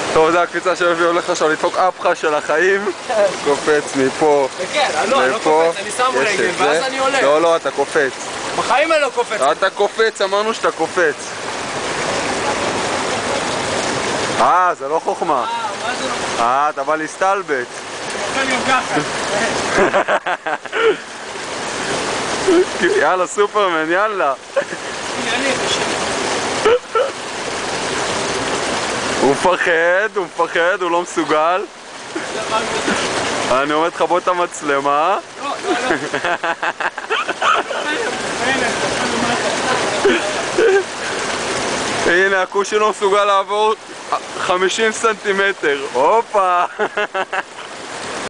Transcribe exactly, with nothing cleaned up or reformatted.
טוב, זה הקפיצה שאבי הולך עכשיו לדפוק אפחה של החיים. קופץ מפה כן, לא, אני לא קופץ, אני שם רגל ואז אני עולה. לא, לא, אתה קופץ. בחיים אני לא קופץ. אתה קופץ, אמרנו שאתה קופץ. אה, זה לא חוכמה. אה, מה זה לא חוכמה? אה, אתה בא להסתלבט. אני גם ככה. יאללה, סופרמן, יאללה. הוא מפחד, הוא מפחד, הוא לא מסוגל. אני עומד לכבות את המצלמה. לא, לא, לא. הנה, הכושי לא מסוגל לעבור חמישים סנטימטר. הופה!